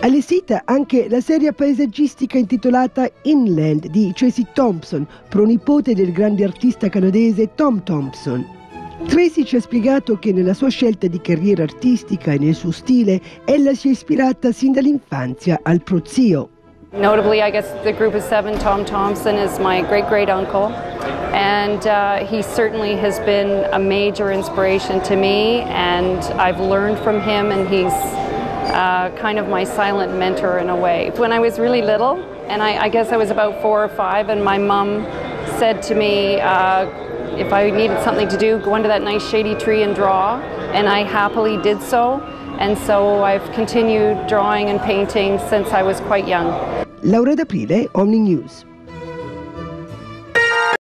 Allestita anche la serie paesaggistica intitolata Inland di Tracy Thompson, pronipote del grande artista canadese Tom Thompson. Tracy ci ha spiegato che nella sua scelta di carriera artistica e nel suo stile, ella si è ispirata sin dall'infanzia al prozio. Notably, I guess the group of seven, Tom Thompson is my great-great-uncle, and he certainly has been a major inspiration to me, and I've learned from him, and he's kind of my silent mentor in a way. When I was really little, and I guess I was about 4 or 5, and my mom said to me, if I needed something to do, go under that nice shady tree and draw, and I happily did so. And so I've continued drawing and painting since I was quite young. Laura D'Aprile, Omni News.